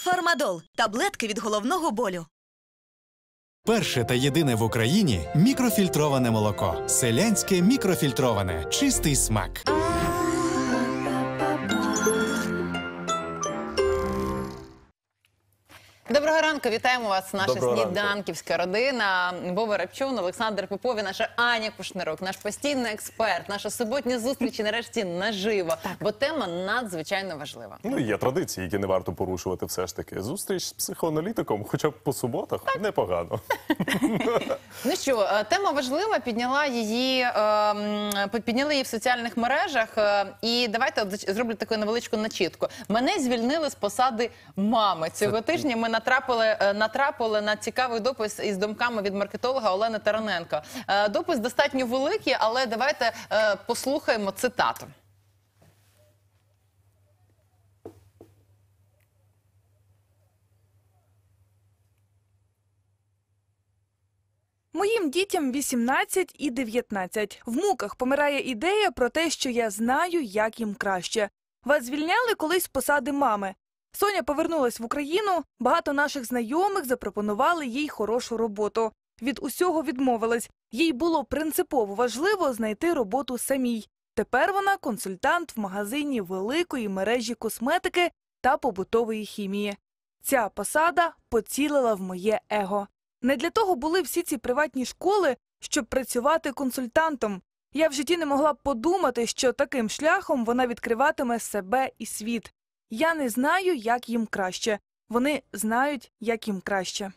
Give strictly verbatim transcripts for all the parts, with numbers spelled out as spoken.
Фармадол – таблетки від головного болю. Перше та єдине в Україні мікрофільтроване молоко. Селянське мікрофільтроване. Чистий смак. Доброго ранку, вітаємо вас, наша Доброго сніданківська родина. Вова Рапчун, Олександр Попов і наша Аня Кушнирок, наш постійний експерт, наша суботня зустріч і нарешті наживо, бо тема надзвичайно важлива. Ну, є традиції, які не варто порушувати все ж таки. Зустріч з психоаналітиком, хоча б по суботах, так. Непогано. Ну що, тема важлива, підняла її, підняли її в соціальних мережах, і давайте от зроблю таку невеличку начітку. Мене звільнили з посади мами. Цього тижня ми натрапили, натрапили на цікавий допис із думками від маркетолога Олени Тараненко. Допис достатньо великий, але давайте послухаємо цитату. Моїм дітям вісімнадцять і дев'ятнадцять. В муках помирає ідея про те, що я знаю, як їм краще. Вас звільняли колись з посади мами. Соня повернулась в Україну, багато наших знайомих запропонували їй хорошу роботу. Від усього відмовилась. Їй було принципово важливо знайти роботу самій. Тепер вона консультант в магазині великої мережі косметики та побутової хімії. Ця посада поцілила в моє его. Не для того були всі ці приватні школи, щоб працювати консультантом. Я в житті не могла б подумати, що таким шляхом вона відкриватиме себе і світ. Я не знаю, як їм краще. Вони знають, як їм краще.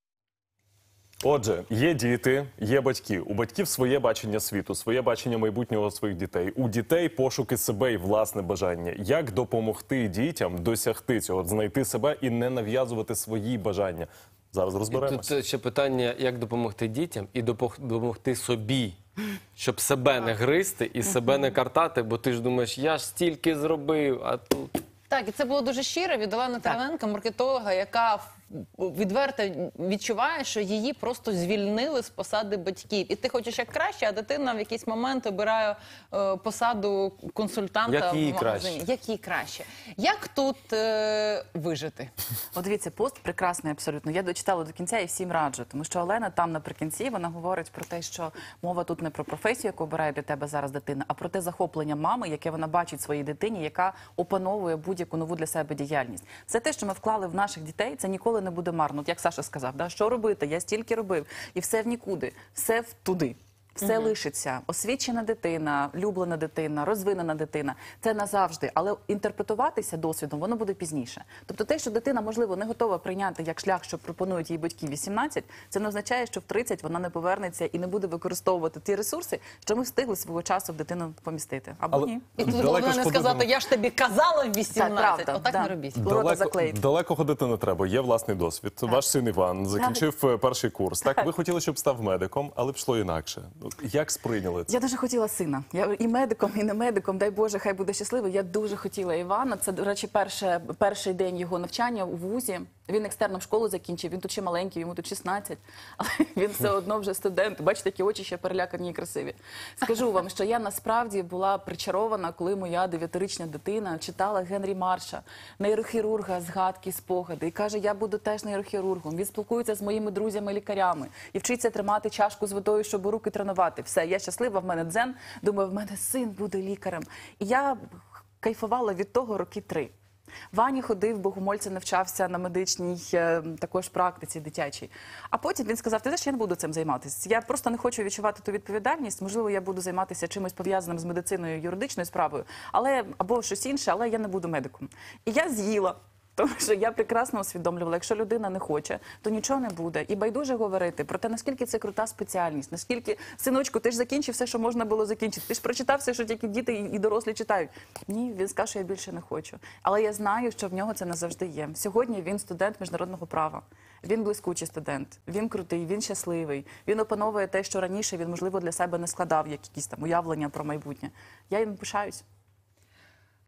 Отже, є діти, є батьки. У батьків своє бачення світу, своє бачення майбутнього своїх дітей. У дітей пошуки себе і власне бажання. Як допомогти дітям досягти цього, знайти себе і не нав'язувати свої бажання? Зараз розберемося. Тут ще питання, як допомогти дітям і допомогти собі, щоб себе не гризти і себе не картати, бо ти ж думаєш, я ж стільки зробив, а тут... Так, і це було дуже щиро від Олени Тараненко, маркетолога, яка відверто відчуває, що її просто звільнили з посади батьків. І ти хочеш як краще, а дитина в якийсь момент обирає е, посаду консультанта як їй в магазині. Краще. Як їй краще. Як тут е, вижити? От дивіться, пост прекрасний абсолютно. Я дочитала до кінця і всім раджу. Тому що Олена там наприкінці, вона говорить про те, що мова тут не про професію, яку обирає для тебе зараз дитина, а про те захоплення мами, яке вона бачить в своїй дитині, яка опановує будь-яку нову для себе діяльність. Все те, що ми вклали в наших дітей, це ніколи не буде марно. От як Саша сказав, да? Що робити? Я стільки робив. І все в нікуди. Все в туди. Все угу. лишиться. Освічена дитина, люблена дитина, розвинена дитина. Це назавжди. Але інтерпретуватися досвідом, воно буде пізніше. Тобто те, що дитина, можливо, не готова прийняти як шлях, що пропонують їй батьки вісімнадцять, це не означає, що в тридцять вона не повернеться і не буде використовувати ті ресурси, що ми встигли свого часу в дитину помістити. Або Але... ні. І тут головне не сказати, я ж тобі казала в вісімнадцять. Так, Отак да. не робіть. Далеко, далеко ходити не треба, є власний досвід. Так. Ваш син Іван закінчив так. перший курс. Так, ви хотіли, щоб став медиком, але пішло інакше. Як сприйняли це? Я дуже хотіла сина. Я і медиком, і не медиком, дай Боже, хай буде щасливий. Я дуже хотіла Івана. Це, до речі, перше, перший день його навчання у вузі. Він екстерну школу закінчив, він тут ще маленький, йому тут шістнадцять, але він все одно вже студент. Бачите, які очі ще перелякані і красиві. Скажу вам, що я насправді була причарована, коли моя дев'ятирічна дитина читала Генрі Марша, нейрохірурга, згадки, спогади. І каже, я буду теж нейрохірургом. Він спілкується з моїми друзями-лікарями і вчиться тримати чашку з водою, щоб руки тренувати. Все, я щаслива, в мене дзен. Думаю, в мене син буде лікарем. І я кайфувала від того роки три. Ваня ходив, богомольця навчався на медичній е, також практиці дитячій. А потім він сказав, ти знаєш, я не буду цим займатися. Я просто не хочу відчувати ту відповідальність. Можливо, я буду займатися чимось пов'язаним з медициною, юридичною справою, але або щось інше, але я не буду медиком. І я з'їла. Тому що я прекрасно усвідомлювала, якщо людина не хоче, то нічого не буде. І байдуже говорити про те, наскільки це крута спеціальність, наскільки, синочку, ти ж закінчив все, що можна було закінчити, ти ж прочитав все, що тільки діти і дорослі читають. Ні, він сказав, що я більше не хочу. Але я знаю, що в нього це назавжди є. Сьогодні він студент міжнародного права. Він блискучий студент, він крутий, він щасливий, він опановує те, що раніше він, можливо, для себе не складав, як якісь там уявлення про майбутнє. Я їм пишаюсь.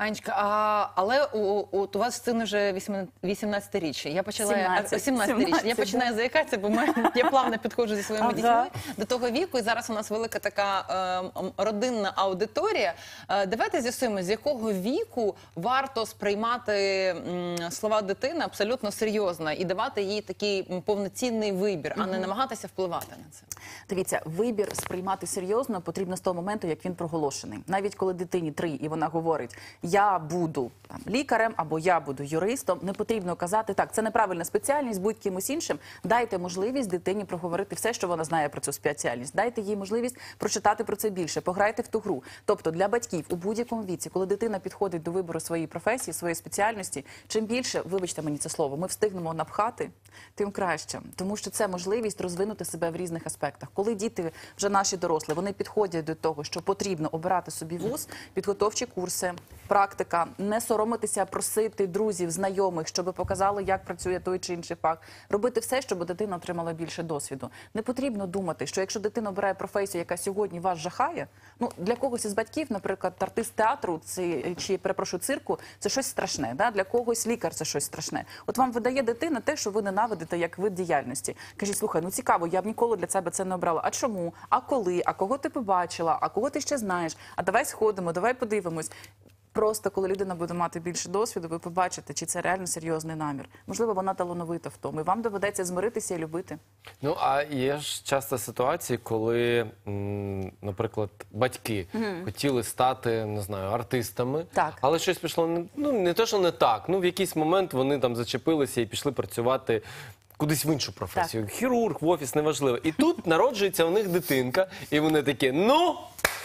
Анечка, а, але у, у, у вас син вже вісімнадцятиріччя. Я почала сімнадцять. сімнадцятиріччя. Я починаю заїкатися, бо ми, я плавно підходжу зі своїми Ага. дітьми до того віку. І зараз у нас велика така е, м, родинна аудиторія. Е, давайте з'ясуємо, з якого віку варто сприймати м, слова дитини абсолютно серйозно і давати їй такий м, повноцінний вибір, а не намагатися впливати на це. Дивіться, вибір сприймати серйозно потрібно з того моменту, як він проголошений. Навіть коли дитині три, і вона говорить, я буду там, лікарем або я буду юристом, не потрібно казати, так, це неправильна спеціальність, будь кимось іншим. Дайте можливість дитині проговорити все, що вона знає про цю спеціальність. Дайте їй можливість прочитати про це більше, пограйте в ту гру. Тобто для батьків у будь-якому віці, коли дитина підходить до вибору своєї професії, своєї спеціальності, чим більше, вибачте мені це слово, ми встигнемо напхати, тим краще. Тому що це можливість розвинути себе в різних аспектах. Коли діти, вже наші дорослі, вони підходять до того, що потрібно обирати собі вуз, підготовчі курси, практика, не соромитися, просити друзів, знайомих, щоб показали, як працює той чи інший фах. Робити все, щоб дитина отримала більше досвіду. Не потрібно думати, що якщо дитина обирає професію, яка сьогодні вас жахає, ну, для когось із батьків, наприклад, артист театру це, чи, перепрошую, цирку, це щось страшне. Да? Для когось лікар це щось страшне. От вам видає дитина те, що ви ненавидите як вид діяльності. Кажіть, слухай, ну цікаво, я б ніколи для себе це не обрала. А чому? А коли? А кого ти побачила? А кого ти ще знаєш? А давай сходимо, давай подивимось. Просто коли людина буде мати більше досвіду, ви побачите, чи це реально серйозний намір. Можливо, вона талановита в тому. І вам доведеться змиритися і любити. Ну, а є ж часто ситуації, коли, м, наприклад, батьки хотіли стати, не знаю, артистами, Так. але щось пішло, не- ну, не те, що не так, ну, в якийсь момент вони там зачепилися і пішли працювати кудись в іншу професію. Хірург, в офіс, неважливо. І тут народжується у них дитинка, і вони такі, ну,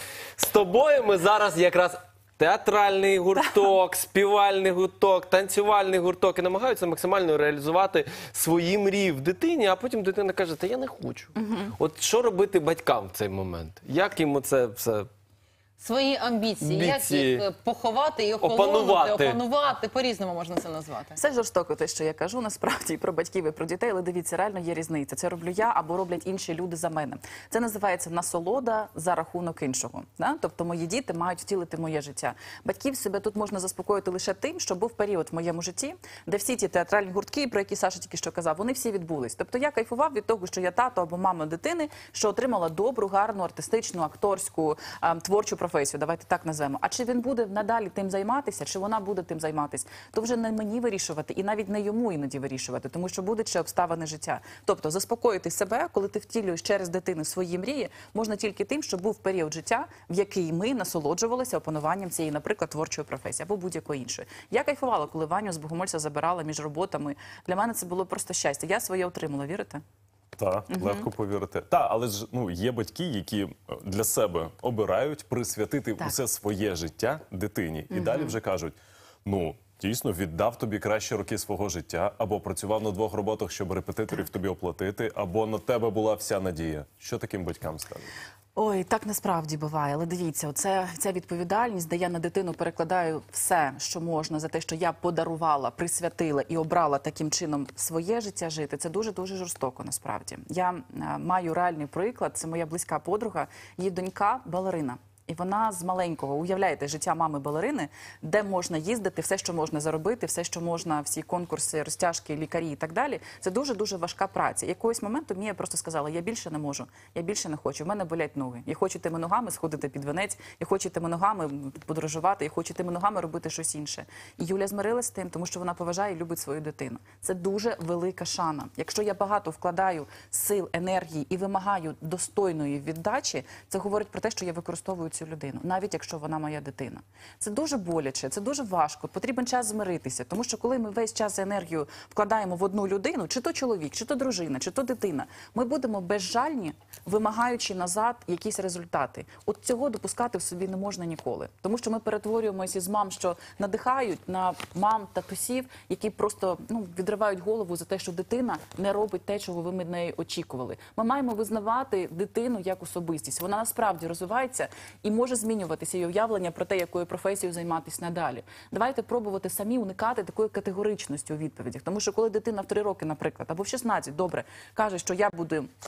з тобою ми зараз якраз театральний гурток, співальний гурток, танцювальний гурток і намагаються максимально реалізувати свої мрії в дитині, а потім дитина каже, та я не хочу. От що робити батькам в цей момент? Як їм це все? Свої амбіції, як Амбіції. їх е, поховати і охолонути, Опанувати. опанувати, по-різному можна це назвати. Все жорстоко, те, що я кажу, насправді, і про батьків, і про дітей, але дивіться, реально є різниця. Це роблю я або роблять інші люди за мене. Це називається насолода за рахунок іншого. Да? Тобто мої діти мають втілити моє життя. Батьків себе тут можна заспокоїти лише тим, що був період в моєму житті, де всі ті театральні гуртки, про які Саша тільки що казав, вони всі відбулись. Тобто я кайфував від того, що я тато або мама дитини, що отримала добру, гарну, артистичну, акторську, а, творчу професію. Давайте так назвемо. А чи він буде надалі тим займатися, чи вона буде тим займатися, то вже не мені вирішувати, і навіть не йому іноді вирішувати, тому що будуть ще обставини життя. Тобто заспокоїти себе, коли ти втілюєш через дитину свої мрії, можна тільки тим, що був період життя, в який ми насолоджувалися опануванням цієї, наприклад, творчої професії або будь-якої іншої. Я кайфувала, коли Ваню з Богомольця забирала між роботами. Для мене це було просто щастя. Я своє отримала, вірите? Так, легко повірити. Так, але ж ну є батьки, які е, для себе обирають присвятити Так. усе своє життя дитині, і далі вже кажуть: ну дійсно віддав тобі кращі роки свого життя, або працював на двох роботах, щоб репетиторів тобі оплатити, або на тебе була вся надія. Що таким батькам скажуть? Ой, так насправді буває. Але дивіться, оце, ця відповідальність, де я на дитину перекладаю все, що можна, за те, що я подарувала, присвятила і обрала таким чином своє життя жити, це дуже-дуже жорстоко насправді. Я е, маю реальний приклад, це моя близька подруга, її донька балерина. І вона з маленького, уявляєте, життя мами балерини, де можна їздити, все, що можна заробити, все, що можна, всі конкурси, розтяжки, лікарі і так далі. Це дуже-дуже важка праця. Якогось моменту Мія просто сказала, я більше не можу, я більше не хочу, в мене болять ноги. Я хочу тими ногами сходити під венець, я хочу тими ногами подорожувати, я хочу тими ногами робити щось інше. І Юля змирилась з тим, тому що вона поважає і любить свою дитину. Це дуже велика шана. Якщо я багато вкладаю сил, енергії і вимагаю достойної віддачі, це говорить про те, що я використовую цю людину, навіть якщо вона моя дитина. Це дуже боляче, це дуже важко, потрібен час змиритися, тому що коли ми весь час і енергію вкладаємо в одну людину, чи то чоловік, чи то дружина, чи то дитина, ми будемо безжальні, вимагаючи назад якісь результати. От цього допускати в собі не можна ніколи, тому що ми перетворюємося із мам, що надихають, на мам, татусів, які просто ну, відривають голову за те, що дитина не робить те, чого ви від неї очікували. Ми маємо визнавати дитину як особистість. Вона насправді розвивається і може змінюватися її уявлення про те, якою професією займатися надалі. Давайте пробувати самі уникати такої категоричності у відповідях. Тому що коли дитина в три роки, наприклад, або в шістнадцять, добре, каже, що я буду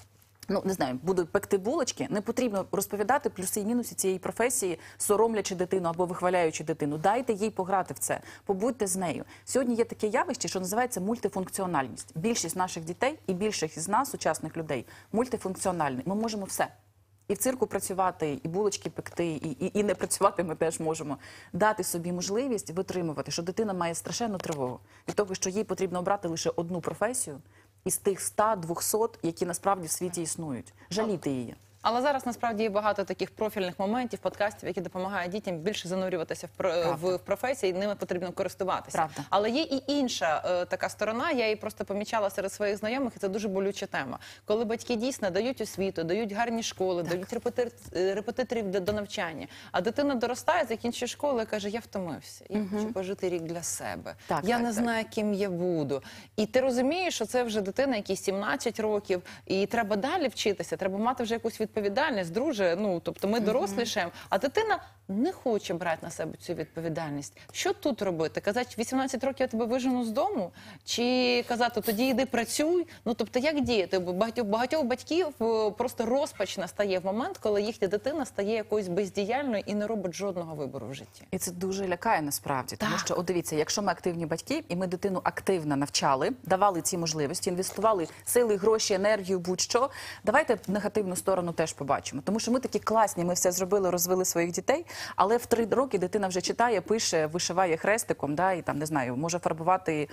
ну, не знаю, буду пекти булочки, не потрібно розповідати плюси і мінуси цієї професії, соромлячи дитину або вихваляючи дитину. Дайте їй пограти в це, побудьте з нею. Сьогодні є таке явище, що називається мультифункціональність. Більшість наших дітей і більшість із нас, сучасних людей, мультифункціональні. Ми можемо все. І в цирку працювати, і булочки пекти, і, і, і не працювати ми теж можемо. Дати собі можливість витримувати, що дитина має страшенну тривогу. Від того, що їй потрібно обрати лише одну професію із тих ста двохсот, які насправді в світі існують. Жаліти її. Але зараз насправді є багато таких профільних моментів, подкастів, які допомагають дітям більше занурюватися в, про, в, в професії, і ними потрібно користуватися. Правда. Але є і інша е, така сторона, я її просто помічала серед своїх знайомих, і це дуже болюча тема. Коли батьки дійсно дають освіту, дають гарні школи, так. дають репетир, репетиторів до, до навчання, а дитина доростає, закінчує школу і каже, я втомився, я угу. хочу пожити рік для себе, так, я так, не так. знаю, ким я буду. І ти розумієш, що це вже дитина, якій сімнадцять років, і треба далі вчитися, треба мати вже якусь відповідальність, друже, ну, тобто ми дорослішаємо, а дитина не хоче брати на себе цю відповідальність. Що тут робити? Казати, вісімнадцять років я тебе вижену з дому? Чи казати, тоді йди працюй? Ну, тобто, як діяти? Бо багатьох, багатьох батьків просто розпач настає в момент, коли їхня дитина стає якоюсь бездіяльною і не робить жодного вибору в житті. І це дуже лякає насправді, тому Так. що, от дивіться, якщо ми активні батьки, і ми дитину активно навчали, давали ці можливості, інвестували сили, гроші, енергію, будь-що, давайте негативну сторону теж побачимо. Тому що ми такі класні, ми все зробили, розвили своїх дітей, але в три роки дитина вже читає, пише, вишиває хрестиком, да, і там, не знаю, може фарбувати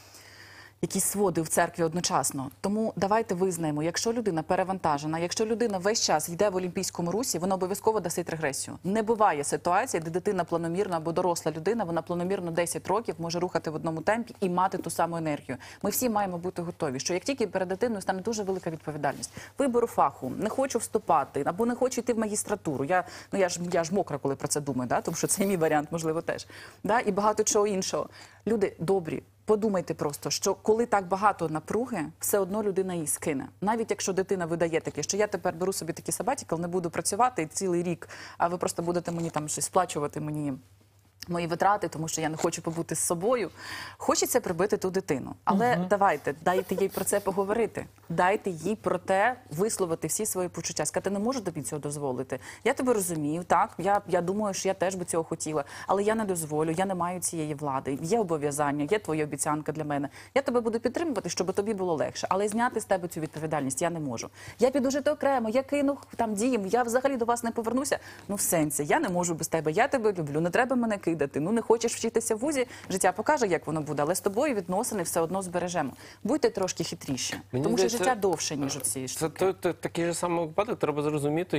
якісь своди в церкві одночасно. Тому давайте визнаємо, якщо людина перевантажена, якщо людина весь час йде в олімпійському русі, вона обов'язково дасть регресію. Не буває ситуації, де дитина планомірно або доросла людина, вона планомірно десять років може рухати в одному темпі і мати ту саму енергію. Ми всі маємо бути готові, що як тільки перед дитиною стане дуже велика відповідальність, вибору фаху, не хочу вступати, або не хочу йти в магістратуру. Я, ну, я, ж, я ж мокра, коли про це думаю, да? Тому що це мій варіант, можливо, теж. Да? І багато чого іншого. Люди добрі. Подумайте просто, що коли так багато напруги, все одно людина її скине. Навіть якщо дитина видає таке, що я тепер беру собі такий сабатікл, не буду працювати цілий рік, а ви просто будете мені там щось сплачувати мені мої витрати, тому що я не хочу побути з собою. Хочеться прибити ту дитину. Але uh-huh. давайте, дайте їй про це поговорити. Дайте їй про те висловити всі свої почуття. Сказати, не можу тобі цього дозволити. Я тебе розумію, так, я, я думаю, що я теж би цього хотіла, але я не дозволю, я не маю цієї влади. Є обов'язання, є твоя обіцянка для мене. Я тебе буду підтримувати, щоб тобі було легше, але зняти з тебе цю відповідальність я не можу. Я піду жити окремо, я кину там дім, я взагалі до вас не повернуся. Ну, в сенсі, я не можу без тебе, я тебе люблю, не треба мене кидати. Ну, не хочеш вчитися в вузі, життя покаже, як воно буде, але з тобою відносини все одно збережемо. Будьте трошки хитріші, Мені тому здається, що життя довше, ніж ці штуки. Це то, то, такий же самий випадок, треба зрозуміти,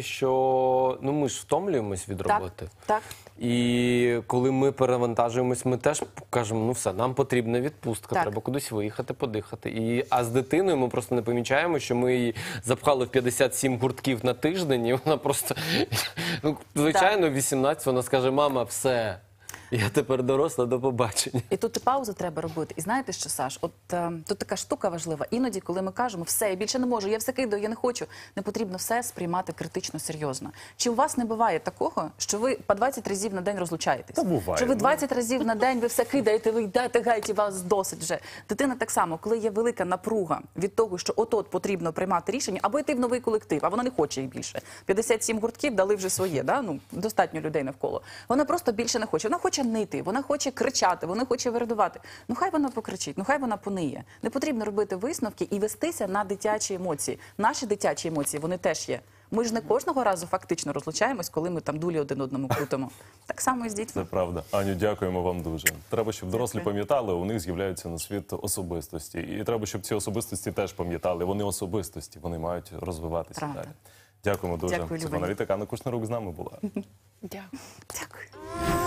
що ну, ми ж втомлюємось від Так, роботи. так. І коли ми перевантажуємось, ми теж кажемо, ну все, нам потрібна відпустка, Так. треба кудись виїхати, подихати. І, а з дитиною ми просто не помічаємо, що ми її запхали в п'ятдесят сім гуртків на тиждень, і вона просто, ну, звичайно, в вісімнадцять вона скаже, мама, все. Я тепер доросла, до побачення. І тут і паузу треба робити. І знаєте що, Саш, от е, тут така штука важлива. Іноді, коли ми кажемо, все, я більше не можу, я все кидаю, я не хочу, не потрібно все сприймати критично, серйозно. Чи у вас не буває такого, що ви по двадцять разів на день розлучаєтесь? Та буває. Що ви двадцять разів на день, ви все кидаєте, ви йдете геть, і вас досить вже. Дитина так само, коли є велика напруга від того, що от-от потрібно приймати рішення, або йти в новий колектив, а вона не хоче їх більше. п'ятдесят сім гуртків дали вже своє, да? Ну, достатньо людей навколо. Вона просто більше не хоче. Вона хоче нити, вона хоче кричати, вона хоче вирадувати. Ну хай вона покричить, ну хай вона пониє. Не потрібно робити висновки і вестися на дитячі емоції. Наші дитячі емоції, вони теж є. Ми ж не кожного разу фактично розлучаємось, коли ми там дулі один одному крутимо. Так само і з дітьми. Це правда. Аню, дякуємо вам дуже. Треба, щоб дорослі Дякую. пам'ятали, у них з'являються на світ особистості. І треба, щоб ці особистості теж пам'ятали. Вони особистості, вони мають розвиватися Правда. далі. Дякуємо дуже. Дякую, Любаня. Психоаналітик Анна Кушнирук з нами була. Дякую. Дякую.